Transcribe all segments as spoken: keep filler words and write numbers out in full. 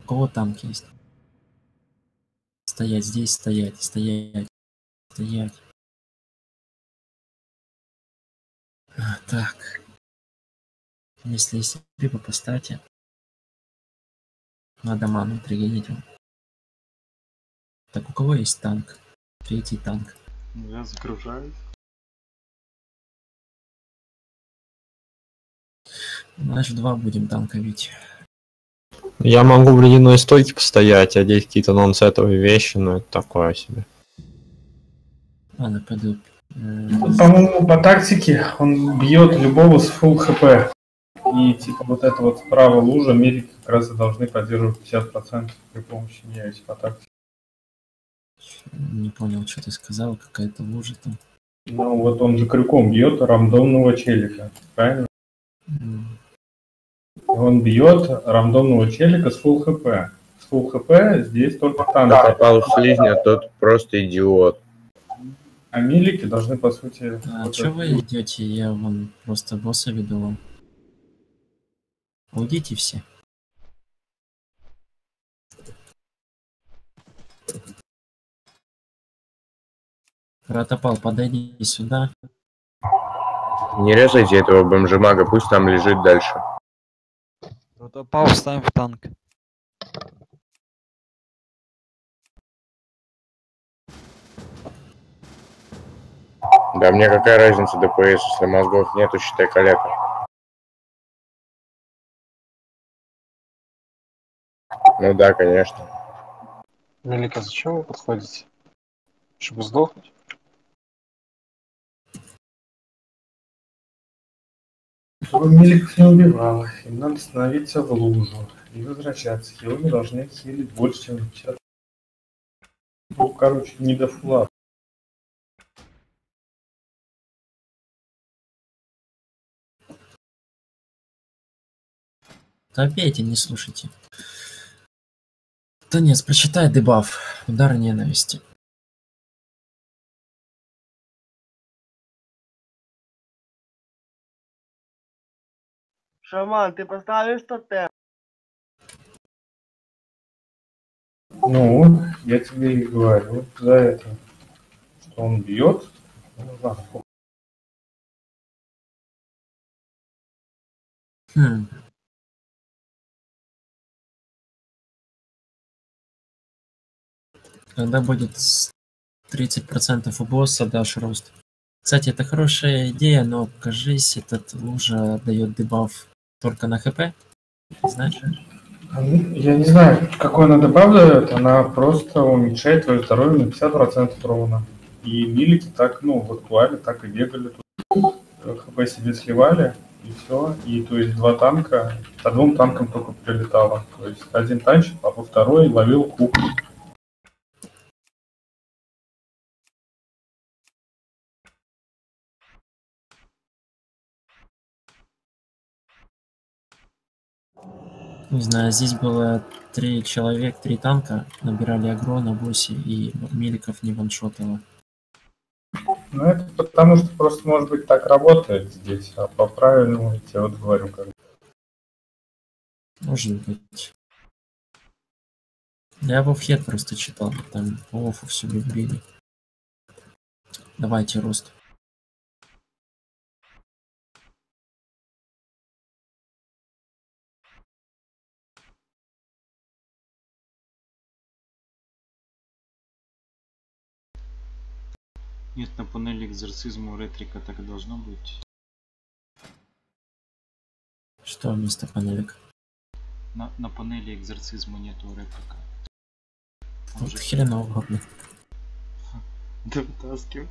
У кого танк есть? Стоять здесь, стоять, стоять, стоять. А, так. Если есть либо по стате, надо ману пригонить вам. Так, у кого есть танк? Третий танк. Я загружаюсь. Значит, два будем танковить. Я могу в ледяной стойке постоять, одеть какие-то нон-сетовые вещи, но это такое себе. Ладно, пойду. По-моему, по тактике он бьет любого с фулл хп. И типа вот эта вот справа лужа, медики как раз и должны поддерживать пятьдесят процентов при помощи нее, если по тактике. Не понял, что ты сказал, какая-то лужа там. Ну вот он же крюком бьет рандомного челика, правильно? Mm. Он бьет рандомного челика с фулл хп. С фулл хп здесь только танк. Да, попал в слизня, тот просто идиот. А милики должны, по сути... А вот что это... вы идете? Я вон просто босса веду вам. Уйдите все. Ратопал, подойди сюда. Не резайте этого бомжемага, пусть там лежит дальше. Ратопал, вставим в танк. Да мне какая разница ДПС, если мозгов нету, считай калеку. Ну да, конечно. Мелика, зачем вы подходите? Чтобы сдохнуть? Чтобы миликов не убивало, им надо становиться в лужу и возвращаться. Его не должны хилить больше, чем пятьдесят. Ну, короче, не до фула. Да пейте, не слушайте. Танец, прочитай дебаф. Удар ненависти. Шаман, ты поставишь тотем? Ну, я тебе и говорю за это, что он бьет. Ну, ладно. Хм. Когда будет тридцать процентов у босса, дашь рост. Кстати, это хорошая идея, но, кажись, этот лужа дает дебаф только на хп. Знаешь? Я не знаю, какой она добавляет, она просто уменьшает твое здоровье на пятьдесят процентов ровно. И милики так, ну, в актуале так и бегали тут. ХП себе сливали, и все. И то есть два танка, по двум танкам только прилетало. То есть один танчик, а по второй ловил хук. Не знаю, здесь было три человек, три танка, набирали агро на боссе, и миликов не ваншотало. Ну, это потому что просто, может быть, так работает здесь, а по правильному я тебе вот говорю, как. Может быть. Я Вовхед просто читал, там по Вофу все любили. Давайте рост. Нет, на панели экзорцизма у ретрика так и должно быть. Что вместо панелек? На, на панели экзорцизма нету у ретрика. Вот же... хреново угодно. Да вытаскивай.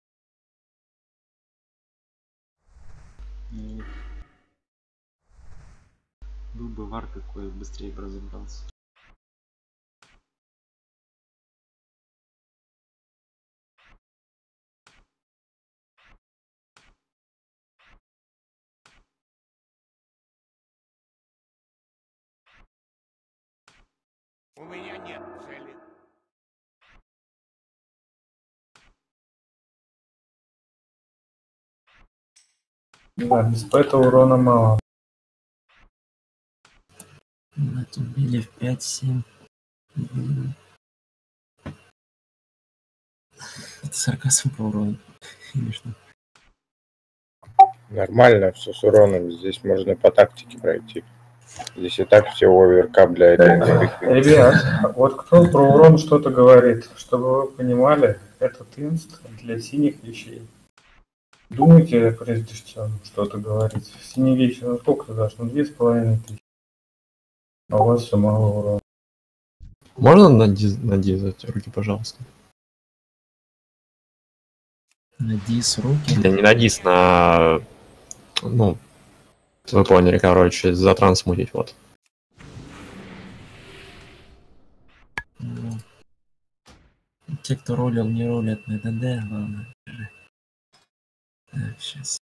Был бы вар какой, быстрее бы разобрался. У меня нет цели. Да, без этого урона мало. Вот убили в пять-семь. Это сарказм по урону, конечно. Нормально, все с уроном. Здесь можно по тактике пройти. Здесь и так все оверкап для этой инспекции. Ребят, вот кто про урон что-то говорит, чтобы вы понимали, этот инст для синих вещей. Думайте, прежде чем что-то говорить. Синие вещи, ну сколько ты дашь? Ну две с половиной тысячи. А у вас все мало урона. Можно надизать руки, пожалуйста? Надис руки. Да не надис, на... Ну, вы поняли, короче, затрансмутить, вот. Ну, те, кто ролил, не ролят на ДД, главное. Так, сейчас.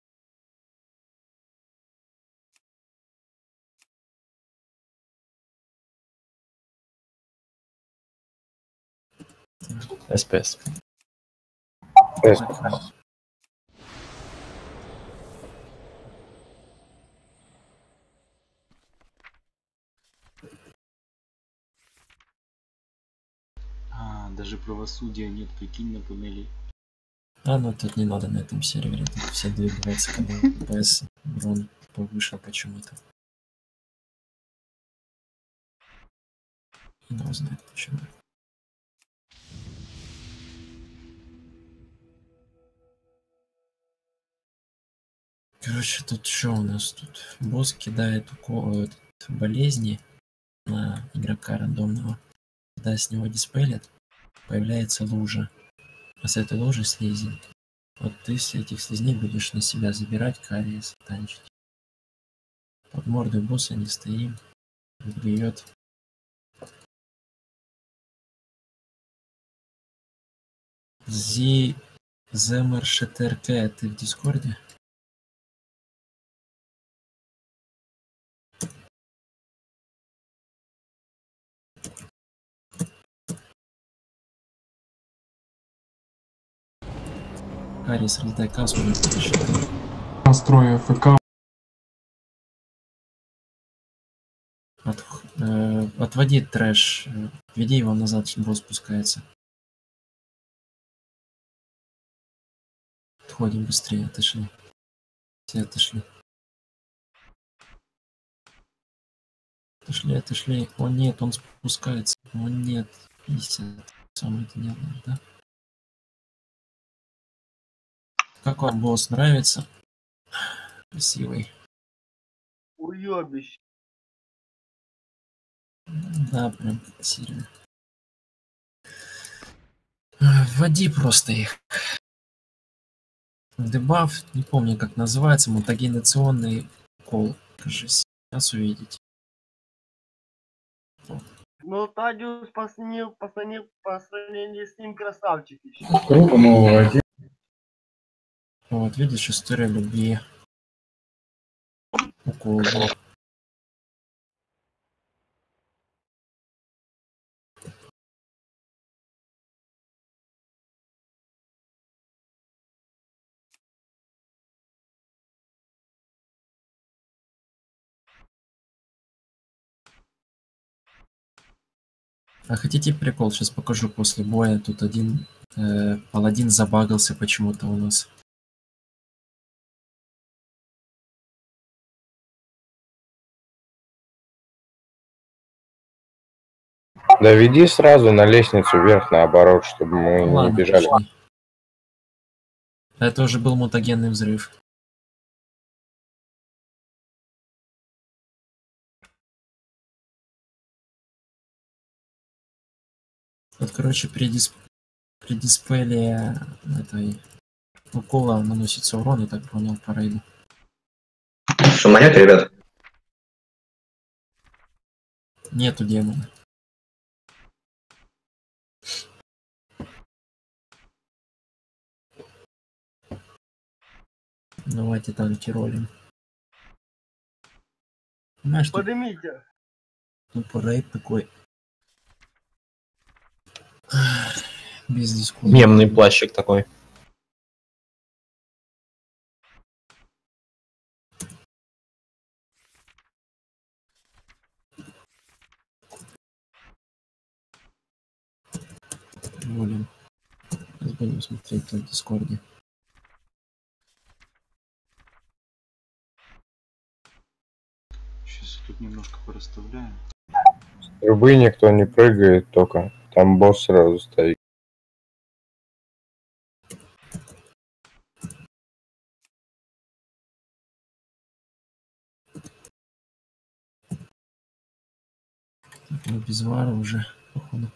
СПС. СПС. А, даже правосудия нет, прикинь, на панели. А, ну тут не надо на этом сервере, тут все двигаются, когда ПС урон повыше почему-то. Не знает почему. Короче, тут что у нас тут? Босс кидает укол, этот, болезни на игрока рандомного. Когда с него диспелят, появляется лужа. А с этой лужи слизень. Вот ты с этих слизней будешь на себя забирать кариес, танчить. Под мордой босса не стоим. Бьет. Зи... ЗМРШТРК, ты в Дискорде? Кариес, раздай кассу, не посчитай. Настрой АФК. От, э, отводи трэш, э, веди его назад, чтобы босс спускается. Отходим быстрее, отошли. Все отошли. Отошли, отошли. О нет, он спускается. О нет, пятьдесят. Сам это делает, да? Как вам босс нравится? Красивый. Уебище. Да, прям сильно. Вводи просто их. Дебаф, не помню как называется, мутагенационный укол. Кажись, сейчас увидите. Ну, Тадиус по сравнению, по сравнению, по сравнению с ним красавчик еще. Группу нового один. Вот, видишь, история любви. Укол. А хотите прикол? Сейчас покажу после боя. Тут один э, паладин забагался почему-то у нас. Да веди сразу на лестницу вверх, наоборот, чтобы мы Ну, ладно, не бежали. пошли. Это уже был мутагенный взрыв. Вот, короче, при, дисп... при дисплее этой укола наносится урон, я так понял, по рейду. Что, монеты, ребят? Нету демона. Давайте танки ролим. Знаешь, тут Поднимите. тупо рейд такой. Без дискуссии. Мемный плащик такой. голем. Сейчас будем смотреть на Дискорде. Сейчас тут немножко порасставляю. С трубы никто не прыгает только. Там босс сразу стоит. Ну, без вара уже, походу.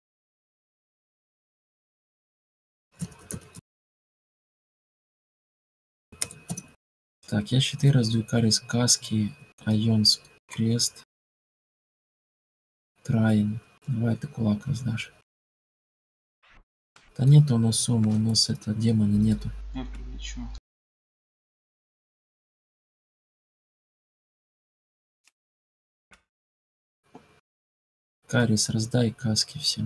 Так, я щиты раздаю, Карис каски, Айонс крест, Траин. Давай ты кулак раздашь. Да нету у нас суммы, у нас это демона нету. Я прилечу. Карис, раздай каски всем.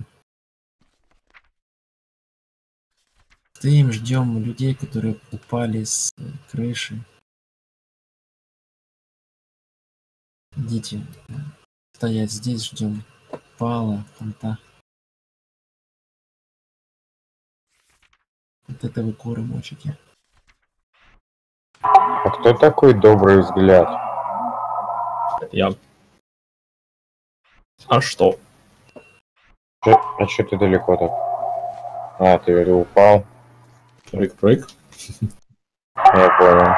Стоим, ждем людей, которые упали с э, крыши. Идите. э, Стоять здесь, ждем. Пала, фонта. Вот это вы куры мочите. А кто такой добрый взгляд? Я. А что? Чё- А что ты далеко так? А, ты говорю, упал. Прыг-прыг. Я понял.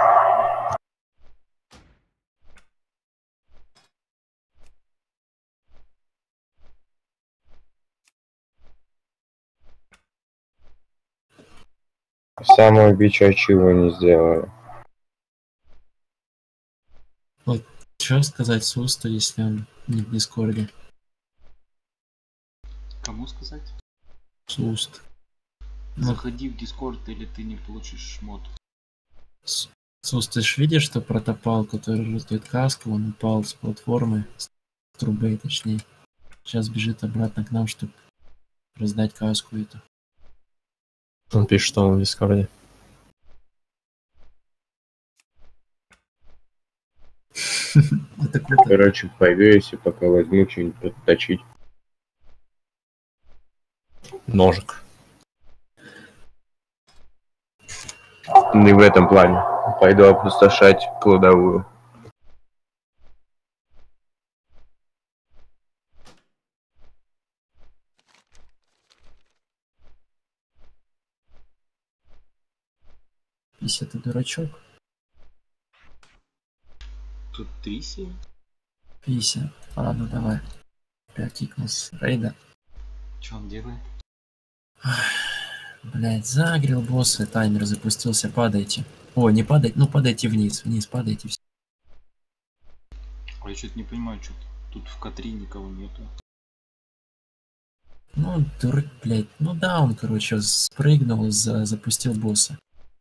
Самую бичачиву не сделали. Вот что сказать Сусту, если он не в Дискорде? Кому сказать? Суст. Ну, Заходи в Дискорд, или ты не получишь мод. С- Сус, ты ж видишь, что протопал, который раздает каску, он упал с платформы, с трубы точнее. Сейчас бежит обратно к нам, чтобы раздать каску эту. Он пишет, что он в Дискорде. Это круто. Короче, пойду, если пока возьму что-нибудь подточить. Ножик. Не в этом плане. Пойду опустошать кладовую. Если ты дурачок, Тут Триси? Пися. Ладно, давай. Я кикнул с рейда. Что он делает? Блять, загрел босса, таймер запустился, падайте. О, не падайте, ну падайте вниз, вниз падайте. Все. А я что-то не понимаю, что тут в Катри никого нету. Ну, дурак, блять. Ну да, он, короче, спрыгнул, за, запустил босса.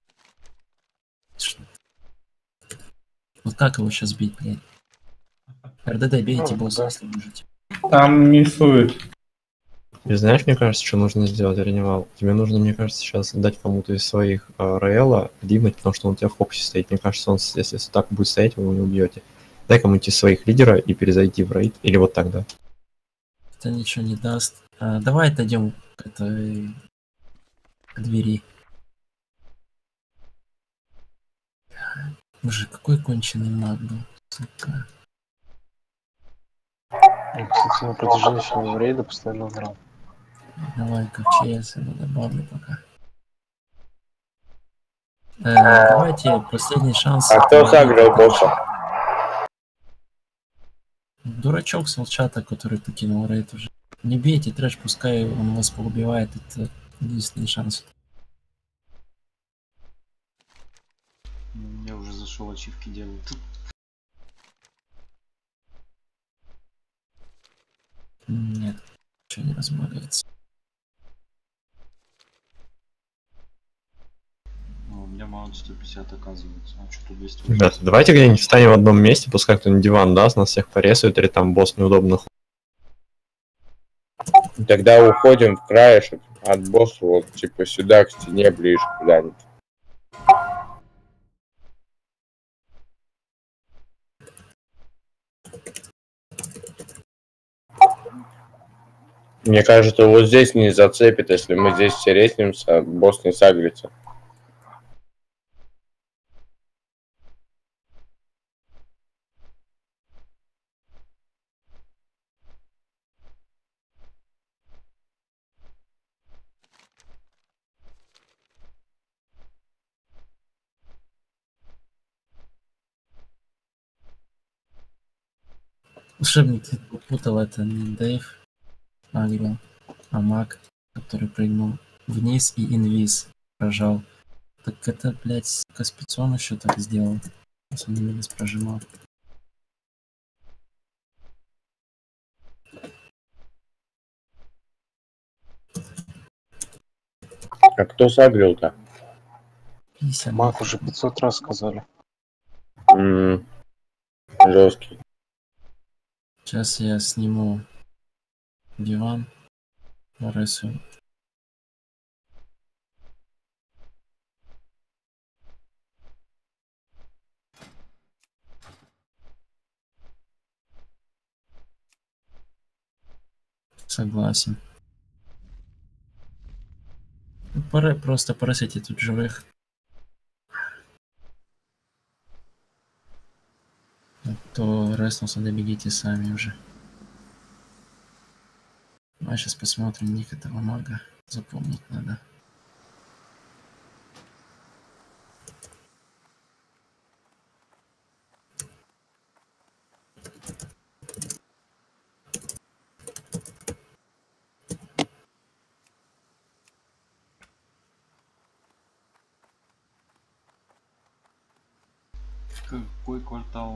Ш- Вот как его сейчас бить, блять? РДД, бейте Ну, босса, да. если можете. Там миссует. И знаешь, мне кажется, что нужно сделать, Реневал? Тебе нужно, мне кажется, сейчас дать кому-то из своих э, Раэла димнуть, потому что он у тебя в фокусе стоит. Мне кажется, он, с- если так будет стоять, вы его не убьете. Дай кому-нибудь из своих лидера и перезайти в рейд. Или вот тогда. Это ничего не даст. А, давай отойдем к этой к двери. Боже, какой конченый маг был. Сука. Я, кстати, на протяжении всего рейда постоянно играл. Давай-ка в ЧС его добавлю пока. Э, давайте последний шанс. А кто загрел босса? Дурачок с волчата, который покинул рейд уже. Не бейте трэш, пускай он вас поубивает. Это единственный шанс. М, Я уже зашел, ачивки делают. Нет, ничего не размагается. Ну, у меня маунт сто пятьдесят оказывается. А что тут двести? Ребята, давайте где-нибудь встанем в одном месте, пускай кто-нибудь диван даст, нас всех порезают, или там босс неудобно. ху- Тогда уходим в краешек от босса, вот типа сюда, к стене ближе куда-нибудь. Мне кажется, вот здесь не зацепит, если мы здесь все резнимся, босс не сагрится. Волшебник ты попутал, это не Дэйв агрил, а маг, который прыгнул вниз и инвиз прожал. Так это, блядь, сука, спецом еще так сделал. Он инвиз прожимал. А кто сагрил-то? Маг уже пятьсот раз сказали. М-м, жесткий. Сейчас я сниму диван, Ларису. Согласен. Пора просто просите тут живых. А то реснулся, добегите сами уже. А сейчас посмотрим ник этого мага. Запомнить надо. Какой квартал?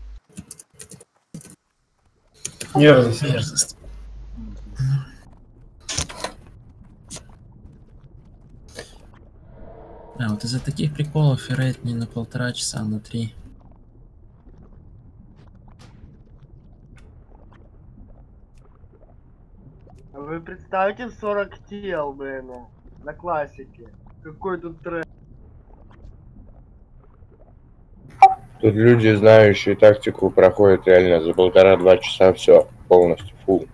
Мерзость. Мерзость. А вот из-за таких приколов рейд не на полтора часа, а на три. Вы представите сорок тел, блин, на классике. Какой тут трек. Тут люди, знающие тактику, проходят реально за полтора-два часа все полностью. Фу.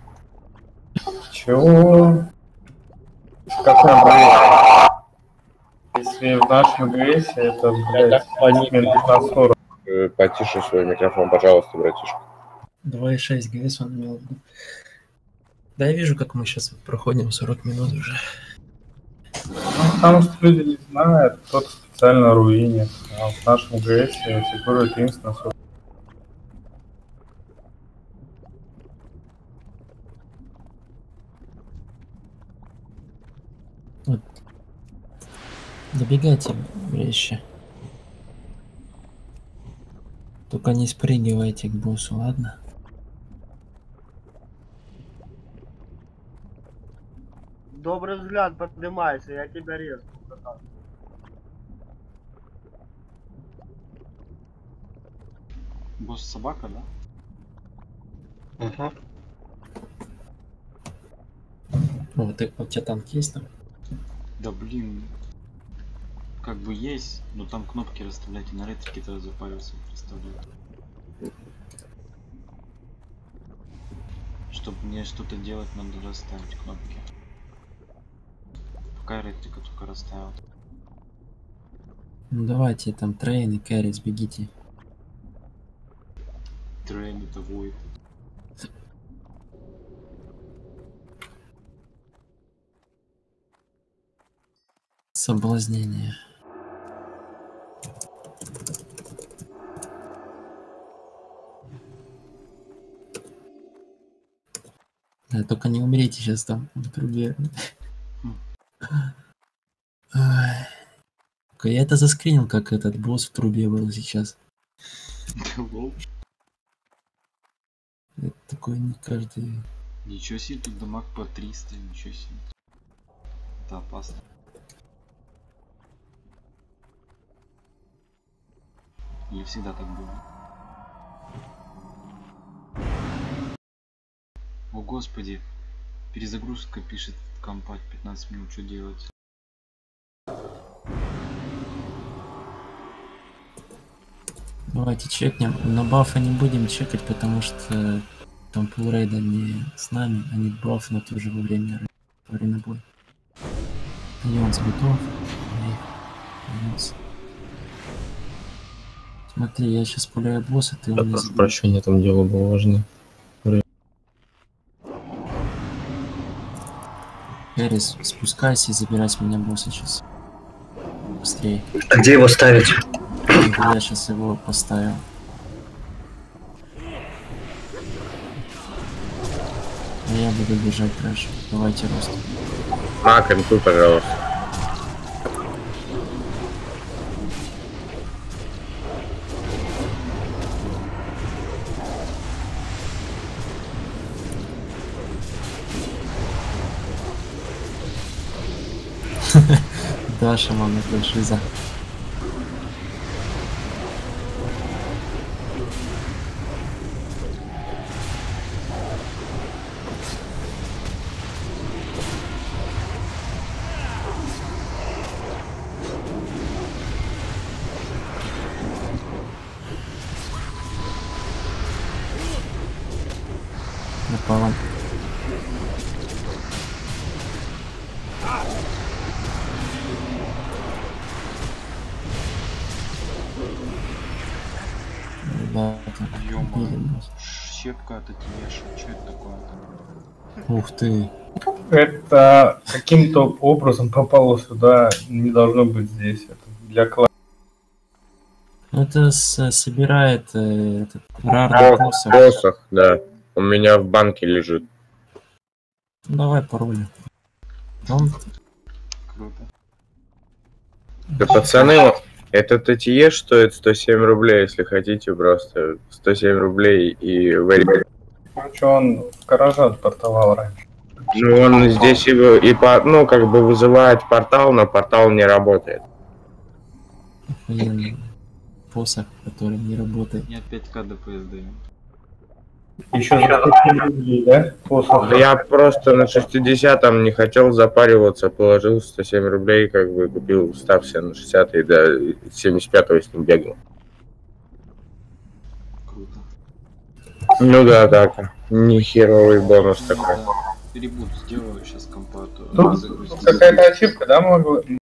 Чего? В каком ГСе? Если в нашем ГСе, это, блядь, минут на сорок. Э, Потише свой микрофон, пожалуйста, братишка. два и шесть ГС он имел в виду. Да, я вижу, как мы сейчас проходим сорок минут уже. Ну, потому что люди не знают, кто-то специально руинит. А в нашем ГСе фигурирует единственное сорок. Вот. Добегайте вещи. Только не спрыгивайте к боссу, ладно? Добрый взгляд, поднимайся, я тебя резну. Босс собака, да? Угу. О, ты, у тебя танк есть там? Да блин. Как бы есть, но там кнопки расставлять, и на ретрике тогда запарился представляю. Чтобы мне что-то делать, надо расставить кнопки. Пока я ретрика только расставил. Ну давайте там трейн и кэрри, сбегите. Трейн это void. Соблазнение. Да, только не умрите сейчас там в трубе. Ай. Я это заскринил, как этот босс в трубе был сейчас. Это такой не каждый. Ничего себе, тут дамаг по триста, ничего себе. Это опасно. Или всегда так было? О господи, перезагрузка пишет компать пятнадцать минут, что делать? Давайте чекнем, но бафа не будем чекать, потому что Там полрейда не с нами, они бафнут уже во время, во время боя. Ионс готов. Ионс. Смотри, я сейчас пуляю босса, ты у Да, меня... прошу прощения, там дело было важное. Эрис, спускайся и забирай с меня босса сейчас. Быстрее. А где его ставить? Я сейчас его поставил. А я буду бежать дальше. Давайте рост. Мак, инту, пожалуйста. Да, шаман, это жиза. Напала. Да, это Ё-моё. убили нас. Щепка от Атиеша. Что это такое-то? Ух ты. Это каким-то образом попало сюда, не должно быть здесь. Это для класса. Это с- собирает э, этот О, рарный посох. посох, да. У меня в банке лежит. Ну, давай пароль. Он Круто. Да, пацаны, этот АТЕ стоит сто семь рублей, если хотите, просто сто семь рублей и варить. Короче, он в гараже отпортовал раньше. Ну, он здесь и, вы- и по- ну, как бы вызывает портал, но портал не работает. охуенный посох, который не работает. Я пять ка ДПС даю. Еще за сто семь рублей, да? Посох. Да я просто на шестидесятом не хотел запариваться, положил сто семь рублей, как бы купил став себе на шестьдесят и до семьдесят пятого с ним бегал. Круто. Ну да, так. Нехеровый бонус такой. Да. Ребут сделаю сейчас компату. Тут, тут какая-то ошибка, да, могла?